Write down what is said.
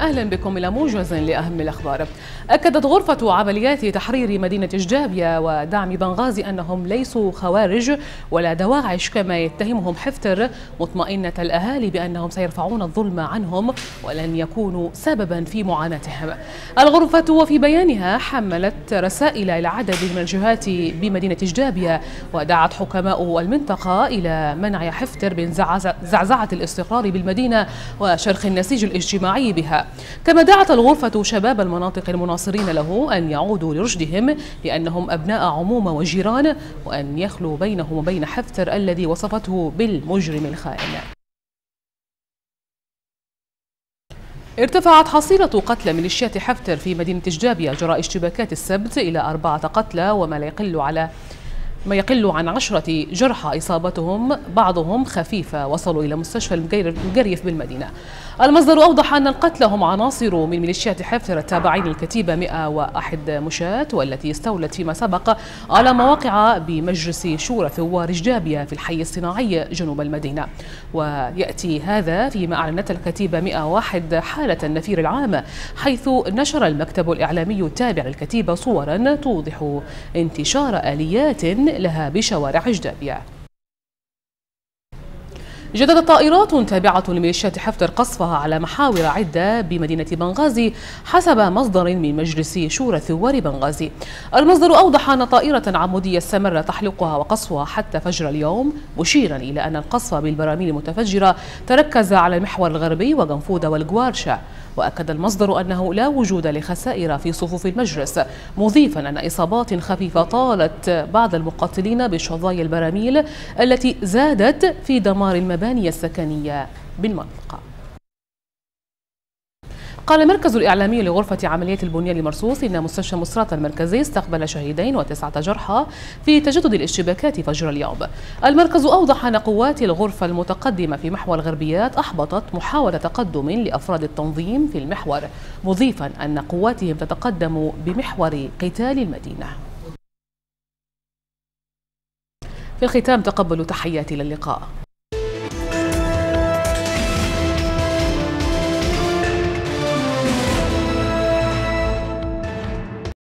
أهلا بكم إلى موجز لأهم الأخبار. أكدت غرفة عمليات تحرير مدينة جدابيا ودعم بنغازي أنهم ليسوا خوارج ولا دواعش كما يتهمهم حفتر، مطمئنة الأهالي بأنهم سيرفعون الظلم عنهم ولن يكونوا سببا في معاناتهم. الغرفة وفي بيانها حملت رسائل إلى عدد من الجهات بمدينة جدابيا ودعت حكماء المنطقة إلى منع حفتر من زعزعة الاستقرار بالمدينة وشرخ النسيج الاجتماعي بها. كما دعت الغرفة شباب المناطق المناصرين له أن يعودوا لرشدهم لأنهم أبناء عمومة وجيران، وأن يخلوا بينهم وبين حفتر الذي وصفته بالمجرم الخائن. ارتفعت حصيلة قتلى ميليشيات حفتر في مدينة جدابيا جراء اشتباكات السبت إلى 4 قتلى وما ما يقل عن 10 جرحى، إصابتهم بعضهم خفيفة وصلوا إلى مستشفى المقريف بالمدينة. المصدر أوضح أن القتلى هم عناصر من ميليشيات حفتر التابعين للكتيبة 101 مشاة، والتي استولت فيما سبق على مواقع بمجلس شورى ثوار جدابيا في الحي الصناعي جنوب المدينة. ويأتي هذا فيما أعلنت الكتيبة 101 حالة النفير العام، حيث نشر المكتب الإعلامي التابع للكتيبة صورا توضح انتشار آليات لها بشوارع جدابيا. جددت طائرات تابعة لميليشيات حفتر قصفها على محاور عدة بمدينة بنغازي حسب مصدر من مجلس شورى ثوار بنغازي. المصدر أوضح أن طائرة عمودية استمر تحليقها وقصفها حتى فجر اليوم، مشيرا إلى أن القصف بالبراميل المتفجرة تركز على المحور الغربي وقنفودة والقوارشة. وأكد المصدر أنه لا وجود لخسائر في صفوف المجلس، مضيفا أن إصابات خفيفة طالت بعض المقاتلين بشظايا البراميل التي زادت في دمار المباني السكنية بالمنطقة. قال المركز الإعلامي لغرفة عمليات البنيان المرصوص إن مستشفى مصراتة المركزي استقبل شهيدين و9 جرحى في تجدد الاشتباكات فجر اليوم. المركز أوضح أن قوات الغرفة المتقدمة في محور الغربيات أحبطت محاولة تقدم لأفراد التنظيم في المحور، مضيفا أن قواتهم تتقدم بمحور قتال المدينة. في الختام تقبلوا تحياتي للقاء.